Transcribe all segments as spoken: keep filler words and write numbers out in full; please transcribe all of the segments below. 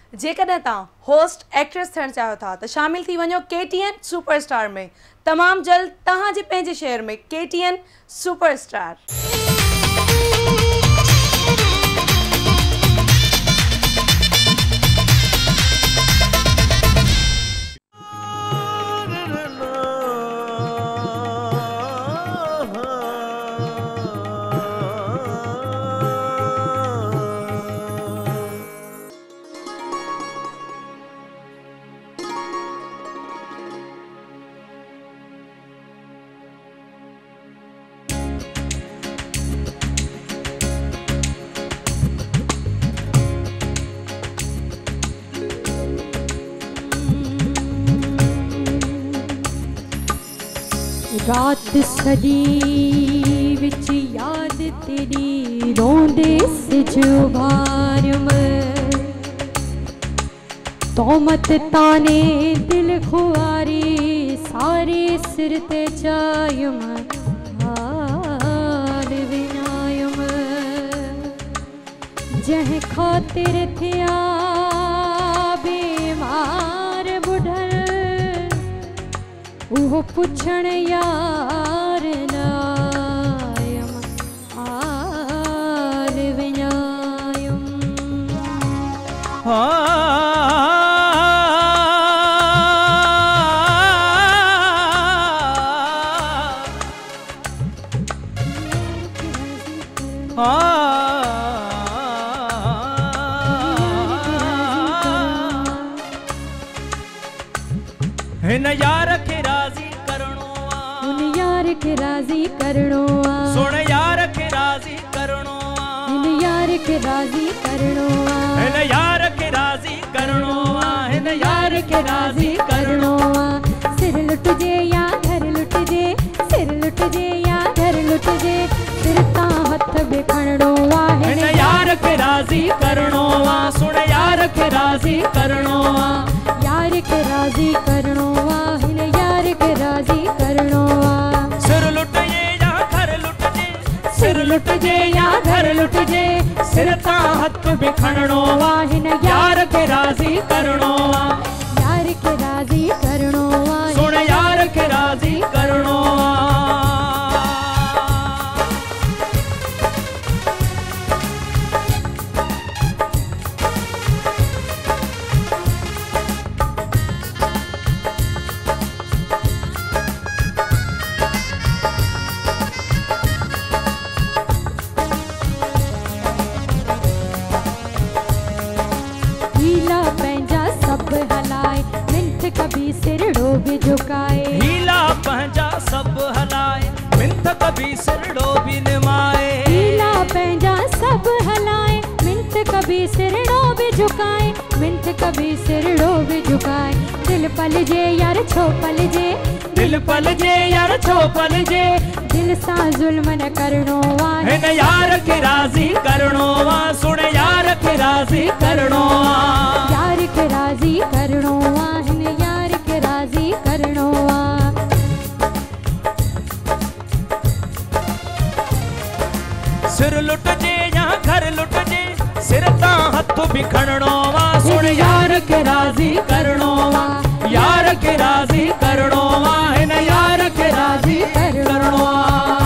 जेकॾहिं तव्हां host actress थियणु चाहियो था त शामिल थी वञो के टी एन सुपरस्टार में। तमामु जल्द तव्हांजे पंहिंजे शहर में के टी एन सुपरस्टार। रात सजी विच याद तेरी रोंदे सिजुबारम तोमत ताने दिल खुआरी सारे सिर ते चायुम हाल विनायुम जह खातिर थिया बीमार बुढ़ल वो पुछण यार नायम आल विनायम हिन यार के राजी करणो आ उन यार के राजी करणो आ सुन यार के राजी करणो आ हिन यार के राजी करणो आ हिन यार के राजी करणो आ हिन यार के राजी करणो आ सिर लुट जे या घर लुट जे सिर लुट जे या घर लुट जे सिर ता हथ बिखणो आ हिन यार के राजी करणो आ सुन यार के राजी करणो आ यार के राजी करणो आ हिन यार के राजी करणो आ सिर लुट जे या घर लुट जे सिर लुट जे या घर लुट जे सिर ता हथ बिखणो आ हिन यार के राजी करणो आ यार के राजी करणो आ सुन यार के राजी करणो आ कभी सिरड़ो भी झुकाए हीला पंजा सब हलाए मिंथ कभी सिरड़ो भी निमाए हीला पंजा सब हलाए मिंथ कभी सिरड़ो भी झुकाए मिंथ कभी सिरड़ो भी झुकाए दिल पल जे यार छो पल जे दिल पल जे यार छो पल जे दिल सा जुल्म न करणो आ हिन यार के राजी करणो आ सुन यार के राजी करणो आ यार के राजी करणो आ हिन यार के राजी करणो आ सिर लुट जे या घर लुट जे सिर ता हथ बिखणो आ सुन यार के राजी करणो आ यार के राजी करणो आ हिन यार के राजी करणो आ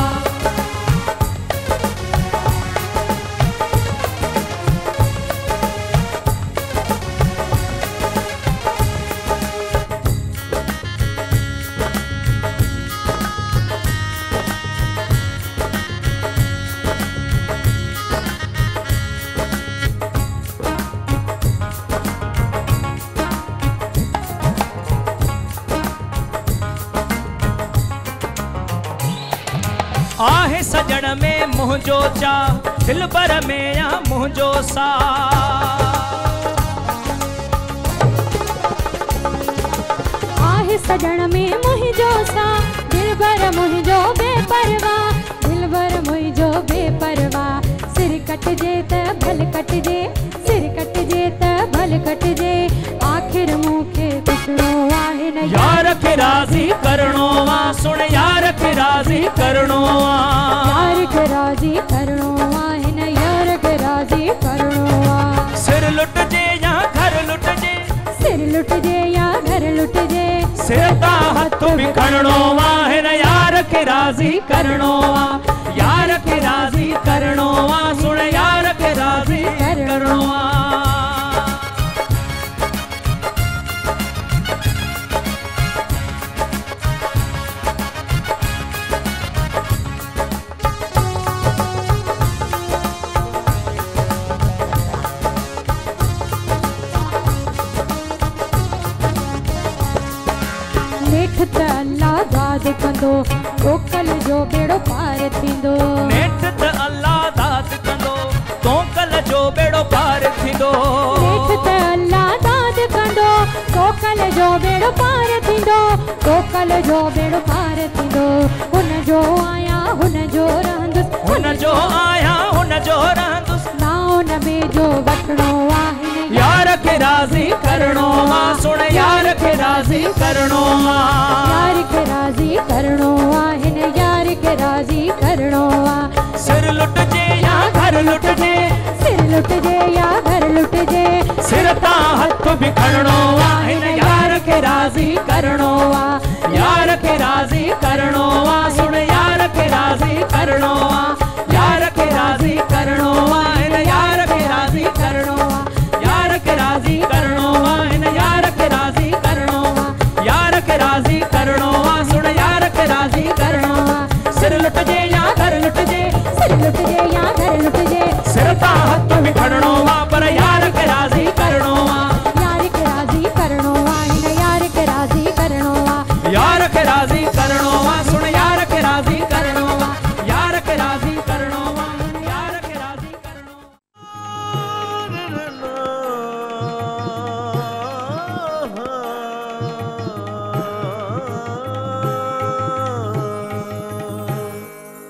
आहे सजण में मुंहिंजो चा दिल भर में या मुंहिंजो सा आहे सजण में मुंहिंजो सा दिल भर मुंहिंजो बेपरवाह दिल भर मुंहिंजो बेपरवाह सिर कट जे त भल कट जे सिर कट जे त भल कट जे आखिर मूंखे पुछणो आहे न यार के राजी करणो आ सुन यार के राजी करणो आ यार के राजी करणो आहे न यार के राजी करणो आ सिर लुट जे या घर लुट सिर लुट जे या घर लुट जे सिर ता हथ भी खणणो वा हिन यार खे राज़ी करणो वा यार खे राज़ी करणो वा सुण यार खे राज़ी करणो वा नेठ त अल्लाह दाद कंदो तोकल जो बेड़ो पार थींदो नेठ त अल्लाह दाद कंदो तोकल जो बेड़ो पार थींदो नेठ त अल्लाह दाद कंदो तोकल जो बेड़ो पार थींदो तोकल जो बेड़ो पार थींदो हुन जो आया हुन जो रहंदुसि हुन जो आया हुन जो रहंदुसि ना हुन में जो वठणो आहे यार खे राज़ी करणो वा सुण यार खे राज़ी करणो वा यार खे राज़ी करणो आहे हिन यार खे राज़ी करणो आहे सिर लुट जे या घर लुट जे सिर लुट जे या घर लुट जे सिर तां हथ भी खणणो वा हिन यार खे राज़ी करणो